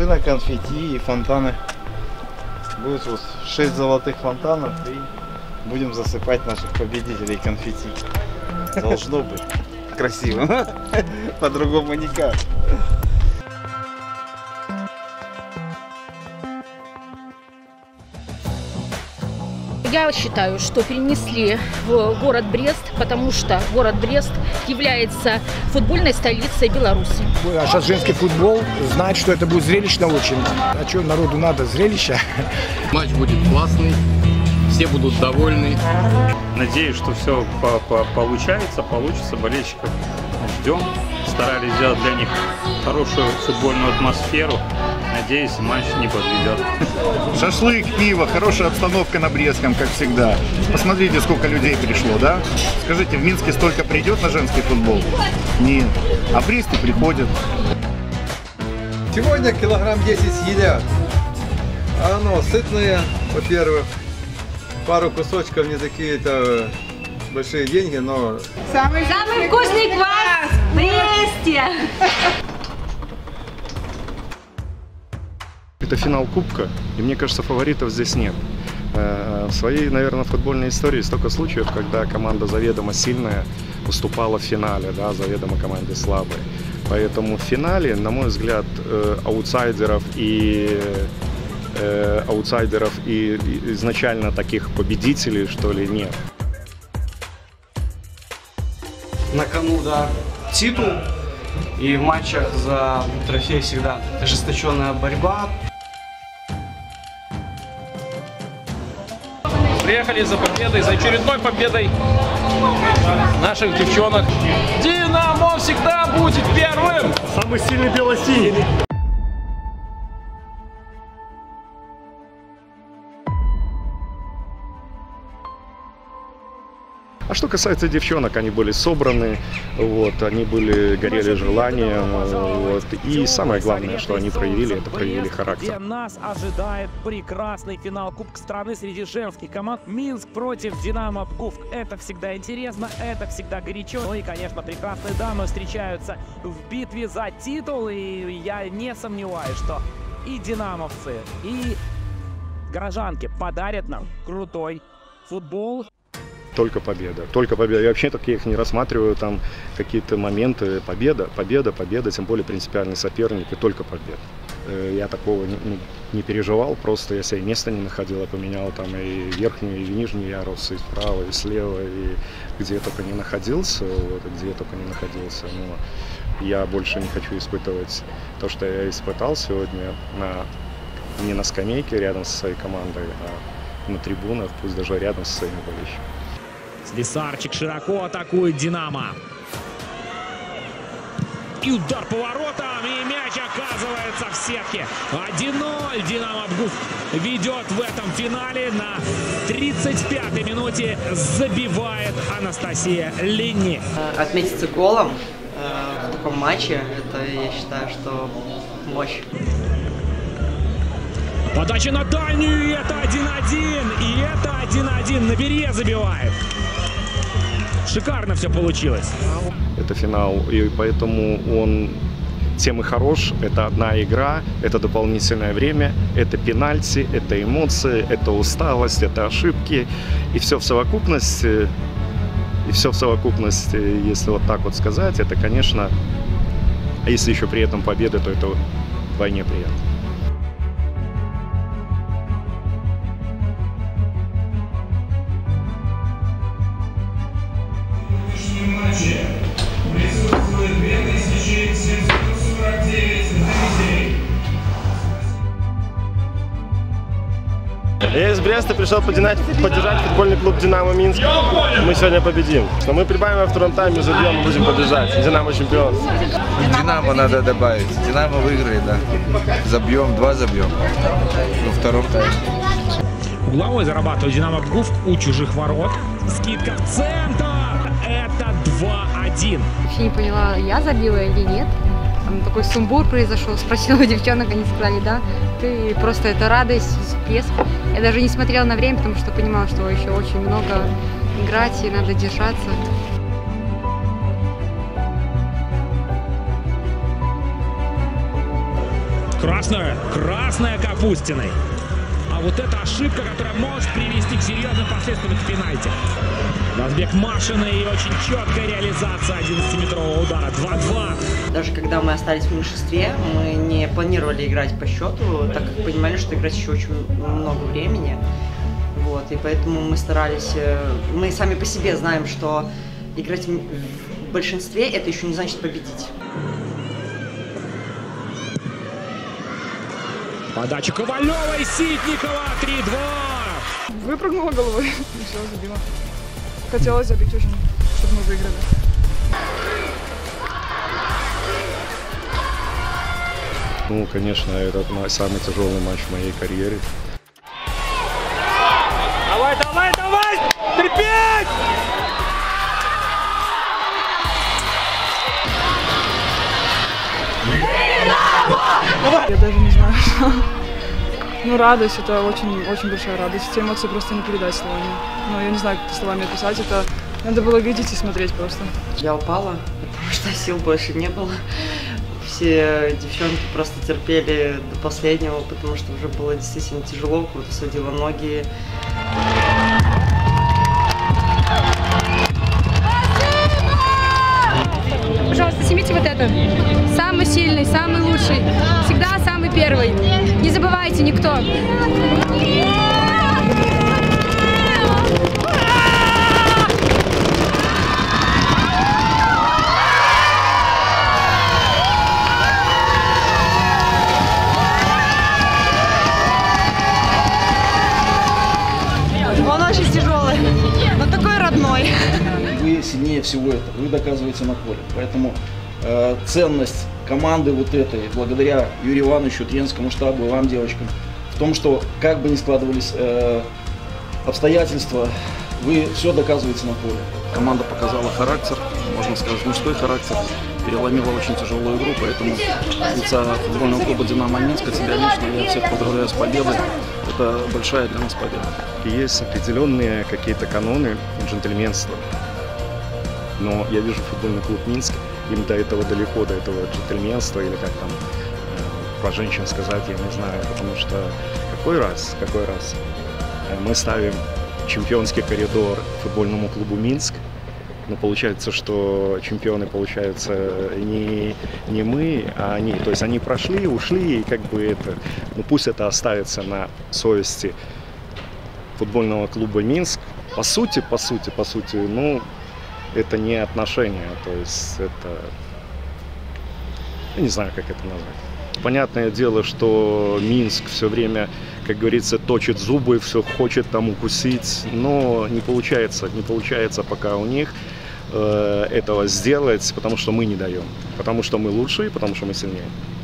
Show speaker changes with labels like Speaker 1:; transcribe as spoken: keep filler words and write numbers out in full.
Speaker 1: машина конфетти и фонтаны. Будет вот шесть золотых фонтанов и будем засыпать наших победителей конфетти. Должно быть красиво. По-другому никак.
Speaker 2: Я считаю, что перенесли в город Брест, потому что город Брест является футбольной столицей Беларуси.
Speaker 3: А сейчас женский футбол, знать, что это будет зрелищно очень. А что народу надо? Зрелище.
Speaker 4: Матч будет классный, все будут довольны.
Speaker 5: Надеюсь, что все по -по получается, получится. Болельщиков ждем. Старались сделать для них хорошую футбольную атмосферу. Надеюсь, матч не подведет.
Speaker 6: Шашлык, пиво, хорошая обстановка на Брестском, как всегда. Посмотрите, сколько людей пришло, да? Скажите, в Минске столько придет на женский футбол? Нет. А в Бресте приходят.
Speaker 7: Сегодня килограмм десять съедят. Оно сытное, во-первых. Пару кусочков не такие-то большие деньги, но...
Speaker 8: Самый, Самый вкусный квас в Бресте!
Speaker 9: Это финал Кубка, и мне кажется, фаворитов здесь нет. В своей, наверное, футбольной истории столько случаев, когда команда заведомо сильная уступала в финале, да, заведомо команде слабой. Поэтому в финале, на мой взгляд, аутсайдеров и аутсайдеров и изначально таких победителей, что ли, нет.
Speaker 10: На кону, да, титул, и в матчах за трофей всегда ожесточенная борьба.
Speaker 11: Приехали за победой, за очередной победой наших девчонок. Динамо всегда будет первым!
Speaker 12: Самый сильный бело-синий.
Speaker 9: А что касается девчонок, они были собраны, вот, они были, горели желанием, вот, и самое главное, что они проявили, это проявили характер.
Speaker 13: Где нас ожидает прекрасный финал Кубка страны среди женских команд. Минск против Динамо Псковск. Это всегда интересно, это всегда горячо. Ну и, конечно, прекрасные дамы встречаются в битве за титул, и я не сомневаюсь, что и динамовцы, и горожанки подарят нам крутой футбол.
Speaker 9: Только победа, только победа. Я вообще таких не рассматриваю, там какие-то моменты. Победа, победа, победа, тем более принципиальный соперник, и только победа. Я такого не, не переживал, просто я себе места не находил, я поменял там и верхний, и нижний ярус, и справа, и слева, и где я только не находился, вот, и где я только не находился. Но я больше не хочу испытывать то, что я испытал сегодня, на, не на скамейке рядом со своей командой, а на трибунах, пусть даже рядом со своими болельщиками.
Speaker 13: Слесарчик широко атакует Динамо. И удар по воротам, и мяч оказывается в сетке. один ноль Динамо Псковск ведет в этом финале. На тридцать пятой минуте забивает Анастасия Линни.
Speaker 14: Отметиться голом э, в таком матче, это, я считаю, что мощь.
Speaker 13: Подача на дальнюю, и это один один, и это один один. На Берье забивает. Шикарно все получилось.
Speaker 9: Это финал, и поэтому он тем и хорош. Это одна игра, это дополнительное время, это пенальти, это эмоции, это усталость, это ошибки. И все в совокупности, и все в совокупности, если вот так вот сказать, это, конечно, а если еще при этом победа, то это вдвойне приятно.
Speaker 12: Я из Бреста пришел поддержать, поддержать футбольный клуб «Динамо Минск». Мы сегодня победим. Но мы прибавим во втором тайме, забьем и будем побеждать. «Динамо» чемпион.
Speaker 15: «Динамо» надо добавить. «Динамо» выиграет, да. Забьем, два забьем. Во втором тайме.
Speaker 13: Угловой зарабатывает «Динамо Псковск» у чужих ворот. Скидка в центр. Это два один.
Speaker 16: Вообще не поняла, я забила или нет. Там такой сумбур произошел. Спросила у девчонок, они сказали, да. Ты просто это радость, всплеск. Я даже не смотрела на время, потому что понимала, что еще очень много играть и надо держаться.
Speaker 13: Красная, красная Капустиной. А вот эта ошибка, которая может привести к серьезным последствиям в пенальти. Разбег Машина и очень четкая реализация одиннадцатиметрового удара. два-два.
Speaker 14: Даже когда мы остались в меньшинстве, мы не планировали играть по счету, так как понимали, что играть еще очень много времени. Вот, и поэтому мы старались, мы сами по себе знаем, что играть в большинстве это еще не значит победить.
Speaker 13: Подача Ковалевой, Ситникова, три-два.
Speaker 17: Выпрыгнула головой, и все, забила. Хотелось забить очень, чтобы мы выиграли.
Speaker 9: Ну, конечно, это самый тяжелый матч в моей карьере.
Speaker 13: Давай, давай, давай! Три-пять!
Speaker 17: Я даже не знаю. Ну, радость, это очень, очень большая радость. Те эмоции просто не передать словами. Ну, я не знаю, как словами описать. Это надо было видеть и смотреть просто.
Speaker 14: Я упала, потому что сил больше не было. Все девчонки просто терпели до последнего, потому что уже было действительно тяжело, куда-то сводило ноги.
Speaker 16: Пожалуйста, снимите вот это. Самый сильный, самый лучший. Всегда самый первый. Не забывайте, никто.
Speaker 14: Он очень тяжелый, но такой родной.
Speaker 18: Вы сильнее всего этого, вы доказываете на поле. Поэтому э, ценность команды вот этой, благодаря Юрию Ивановичу, тренерскому штабу и вам, девочкам, в том, что как бы ни складывались э, обстоятельства, вы все доказываете на поле.
Speaker 19: Команда показала характер, можно сказать, мужской характер, переломила очень тяжелую игру, поэтому лица футбольного клуба «Динамо Минска», тебя лично, я всех поздравляю с победой. Это большая для нас победа.
Speaker 9: Есть определенные какие-то каноны джентльменства, но я вижу футбольный клуб «Минск», им до этого далеко, до этого джентльменства, или как там э, про женщин сказать, я не знаю, потому что какой раз, какой раз мы ставим чемпионский коридор футбольному клубу «Минск», но получается, что чемпионы, получаются не, не мы, а они. То есть они прошли, ушли, и как бы это, ну пусть это оставится на совести футбольного клуба «Минск». По сути, по сути, по сути, ну, это не отношения, то есть это, я не знаю, как это назвать. Понятное дело, что Минск все время, как говорится, точит зубы, все хочет там укусить, но не получается, не получается пока у них э, этого сделать, потому что мы не даем, потому что мы лучшие, потому что мы сильнее.